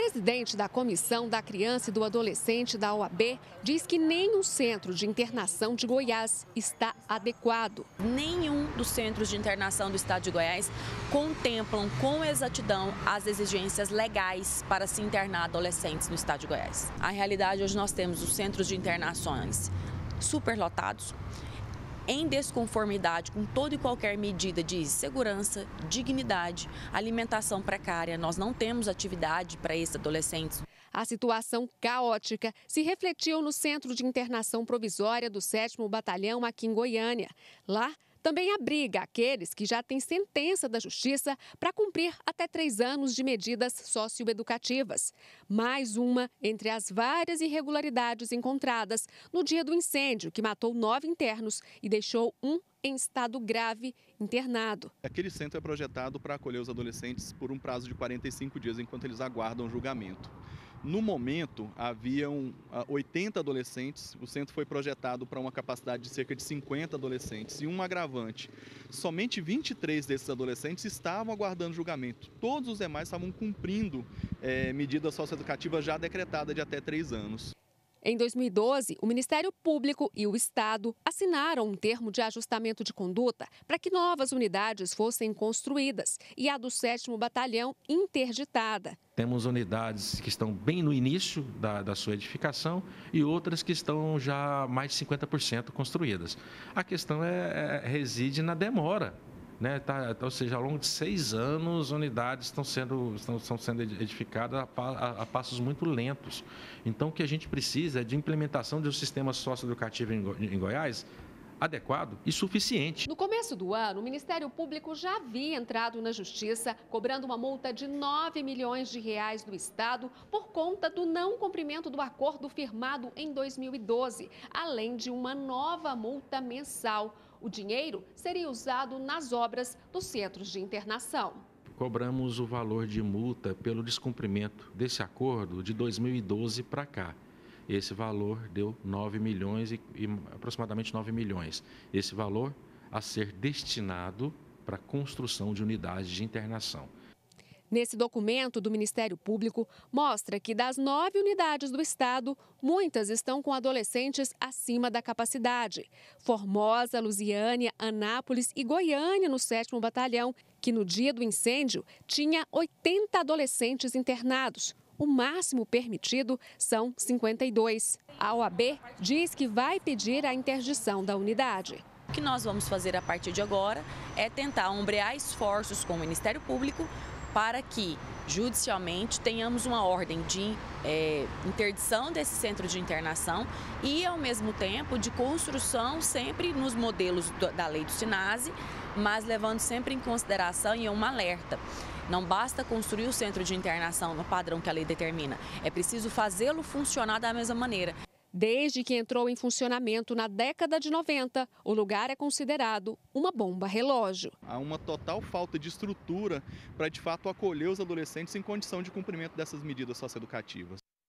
presidente da Comissão da Criança e do Adolescente da OAB diz que nenhum centro de internação de Goiás está adequado. Nenhum dos centros de internação do estado de Goiás contemplam com exatidão as exigências legais para se internar adolescentes no estado de Goiás. A realidade, hoje nós temos os centros de internações superlotados, em desconformidade com toda e qualquer medida de segurança, dignidade, alimentação precária. Nós não temos atividade para esses adolescentes. A situação caótica se refletiu no Centro de Internação Provisória do 7º Batalhão aqui em Goiânia. Lá também abriga aqueles que já têm sentença da Justiça para cumprir até 3 anos de medidas socioeducativas. Mais uma entre as várias irregularidades encontradas no dia do incêndio que matou 9 internos e deixou um em estado grave internado. Aquele centro é projetado para acolher os adolescentes por um prazo de 45 dias enquanto eles aguardam o julgamento. No momento, haviam 80 adolescentes, o centro foi projetado para uma capacidade de cerca de 50 adolescentes e um agravante. Somente 23 desses adolescentes estavam aguardando julgamento, todos os demais estavam cumprindo medida socioeducativa já decretada de até 3 anos. Em 2012, o Ministério Público e o Estado assinaram um termo de ajustamento de conduta para que novas unidades fossem construídas e a do 7º Batalhão interditada. Temos unidades que estão bem no início da sua edificação e outras que estão já mais de 50% construídas. A questão reside na demora. Ou seja, ao longo de 6 anos, unidades estão sendo edificadas a passos muito lentos. Então, o que a gente precisa é de implementação de um sistema socioeducativo em Goiás adequado e suficiente. No começo do ano, o Ministério Público já havia entrado na Justiça cobrando uma multa de 9 milhões de reais do Estado por conta do não cumprimento do acordo firmado em 2012, além de uma nova multa mensal. O dinheiro seria usado nas obras dos centros de internação. Cobramos o valor de multa pelo descumprimento desse acordo de 2012 para cá. Esse valor deu 9 milhões e aproximadamente 9 milhões. Esse valor a ser destinado para a construção de unidades de internação. Nesse documento do Ministério Público, mostra que das 9 unidades do estado, muitas estão com adolescentes acima da capacidade. Formosa, Lusiânia, Anápolis e Goiânia, no 7º Batalhão, que no dia do incêndio tinha 80 adolescentes internados. O máximo permitido são 52. A OAB diz que vai pedir a interdição da unidade. O que nós vamos fazer a partir de agora é tentar ombrear esforços com o Ministério Público para que, judicialmente, tenhamos uma ordem de interdição desse centro de internação e, ao mesmo tempo, de construção sempre nos modelos da lei do SINASE, mas levando sempre em consideração e um alerta. Não basta construir o centro de internação no padrão que a lei determina, é preciso fazê-lo funcionar da mesma maneira. Desde que entrou em funcionamento na década de 90, o lugar é considerado uma bomba relógio. Há uma total falta de estrutura para, de fato, acolher os adolescentes em condição de cumprimento dessas medidas socioeducativas.